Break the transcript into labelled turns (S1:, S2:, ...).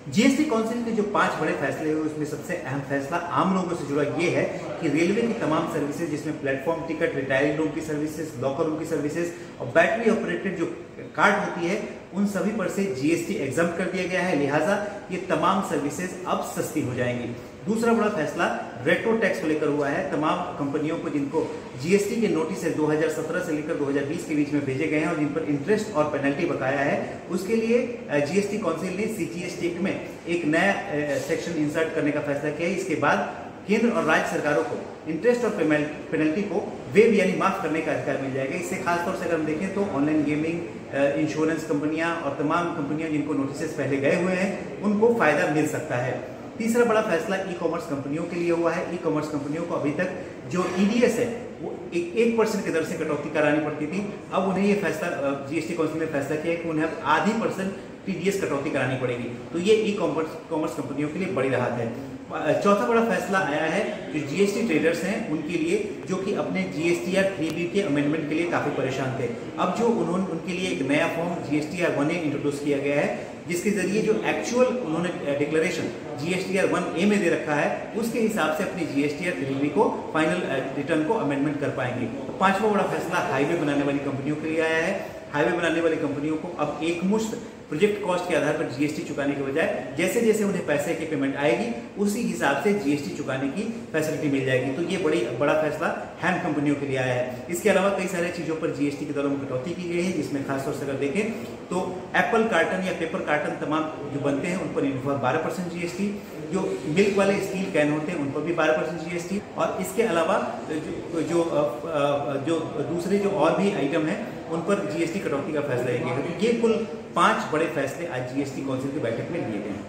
S1: GST council के जो 5 बड़े फैसले हुए उसमें सबसे अहम फैसला आम लोगों से जुड़ा ये है कि रेलवे की तमाम सर्विसेज जिसमें प्लेटफॉर्म टिकट, रिटायरिंग रूम की सर्विसेज, लॉकर रूम की सर्विसेज और बैटरी ऑपरेटेड जो कार्ड होती है उन सभी पर से जीएसटी एग्जम्प्ट कर दिया गया है। लिहाजा ये तमाम सर्विसेज अब सस्ती हो जाएंगी। दूसरा बड़ा फैसला रेट्रो टैक्स को लेकर हुआ है। तमाम कंपनियों को जिनको जीएसटी के नोटिस 2017 से लेकर 2020 के बीच में भेजे गए हैं और जिन पर इंटरेस्ट और पेनल्टी बकाया है, उसके लिए जीएसटी काउंसिल ने सीजीएसटी एक्ट में एक नया सेक्शन इंसर्ट करने का फैसला किया है। इसके बाद केंद्र और राज्य सरकारों को इंटरेस्ट और पेनल्टी को वेव यानी माफ करने का अधिकार मिल जाएगा। इससे खासतौर से अगर हम देखें तो ऑनलाइन गेमिंग, इंश्योरेंस कंपनियां और तमाम कंपनियां जिनको नोटिस पहले गए हुए हैं उनको फायदा मिल सकता है। तीसरा बड़ा फैसला ई कॉमर्स कंपनियों के लिए हुआ है। ई कॉमर्स कंपनियों को अभी तक जो ईडीएस है वो 1% की दर से कटौती करानी पड़ती थी। अब उन्हें ये फैसला जीएसटी काउंसिल ने फैसला किया है कि उन्हें अब आधी % टीडीएस कटौती करानी पड़ेगी। तो ये ई कॉमर्स कंपनियों के लिए बड़ी राहत है। चौथा बड़ा फैसला आया है जो जीएसटी ट्रेडर्स हैं उनके लिए, जो कि अपने जीएसटीआर 3B के अमेंडमेंट के लिए काफी परेशान थे। अब जो उनके लिए एक नया फॉर्म जीएसटीआर 1A इंट्रोड्यूस किया गया है, जिसके जरिए जो एक्चुअल उन्होंने डिक्लेरेशन जीएसटीआर 1A में दे रखा है उसके हिसाब से अपनी जीएसटीआर 3B को फाइनल रिटर्न को अमेंडमेंट कर पाएंगे। पांचवा बड़ा फैसला हाईवे बनाने वाली कंपनियों के लिए आया है। हाईवे बनाने वाली कंपनियों को अब एक मुश्त प्रोजेक्ट कॉस्ट के आधार पर जीएसटी चुकाने के बजाय जैसे जैसे उन्हें पैसे की पेमेंट आएगी उसी हिसाब से जीएसटी चुकाने की फैसिलिटी मिल जाएगी। तो ये बड़ा फैसला हैंड कंपनियों के लिए आया है। इसके अलावा कई सारी चीजों पर जीएसटी की दरों में कटौती की गई है, जिसमें खासतौर से अगर देखें तो एप्पल कार्टन या पेपर कार्टन तमाम जो बनते हैं उन पर 12% जीएसटी, जो मिल्क वाले स्टील कैन होते हैं उन पर भी 12% जीएसटी, और इसके अलावा जो दूसरे जो और भी आइटम हैं उन पर जीएसटी कटौती का फैसला किया गया। तो ये कुल 5 बड़े फैसले आज जीएसटी काउंसिल की बैठक में लिए गए हैं।